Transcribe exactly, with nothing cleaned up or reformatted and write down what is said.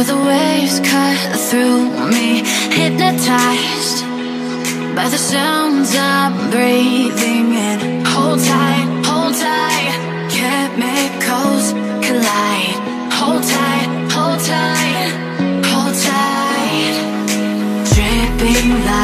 Feel the waves cut through me, hypnotized by the sounds I'm breathing in. Hold tight, hold tight, chemicals collide. Hold tight, hold tight, hold tight. Dripping light